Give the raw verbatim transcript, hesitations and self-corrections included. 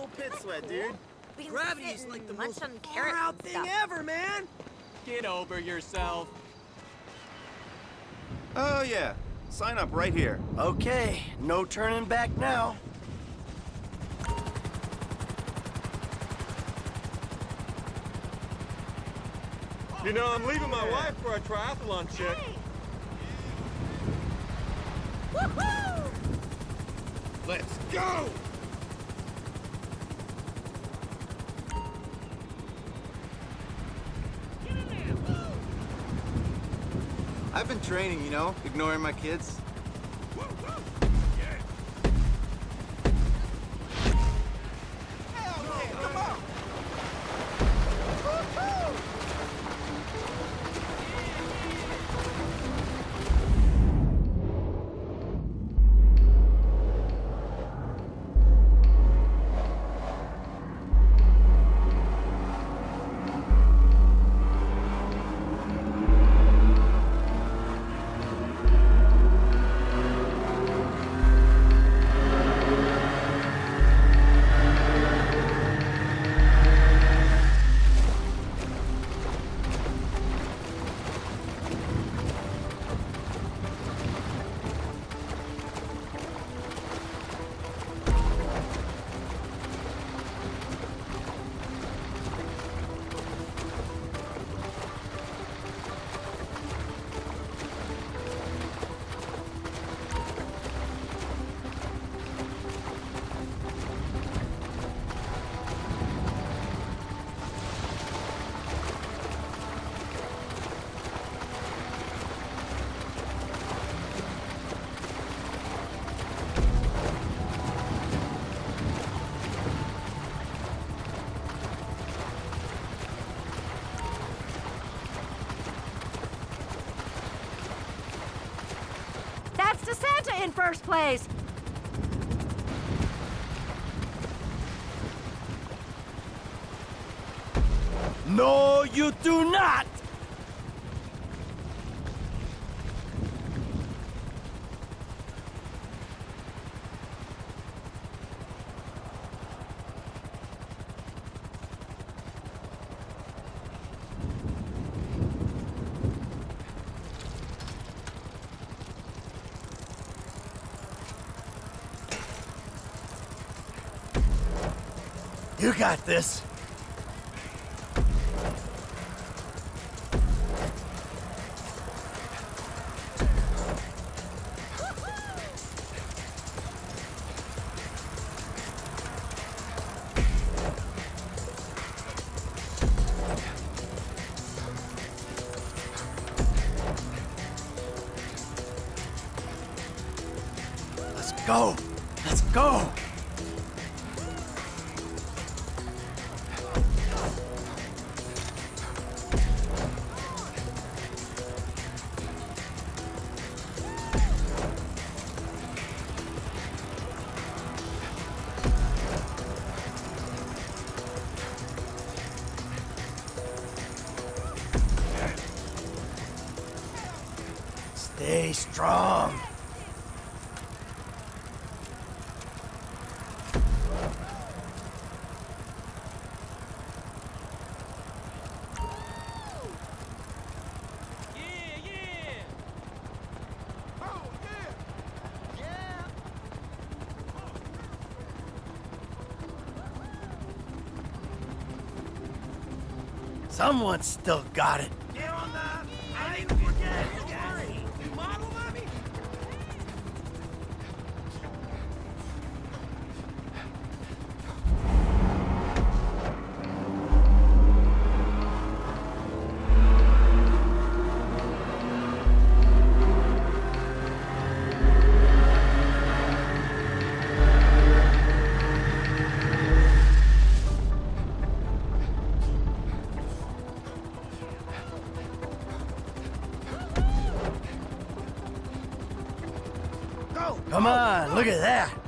pit sweat, dude. We can Gravity's sit like the and munch most on carrots far-out and thing stuff. ever, man! Get over yourself. Oh, yeah. Sign up right here. Okay, no turning back now. You know, I'm leaving my wife for a triathlon chick. Woohoo! Let's go! I've been training, you know, ignoring my kids. That's to Santa in first place. No, you do not! You got this. Let's go. Let's go. Stay strong. Someone's still got it. Get on the... I didn't forget! Don't worry! You model, mommy? Come on, look at that.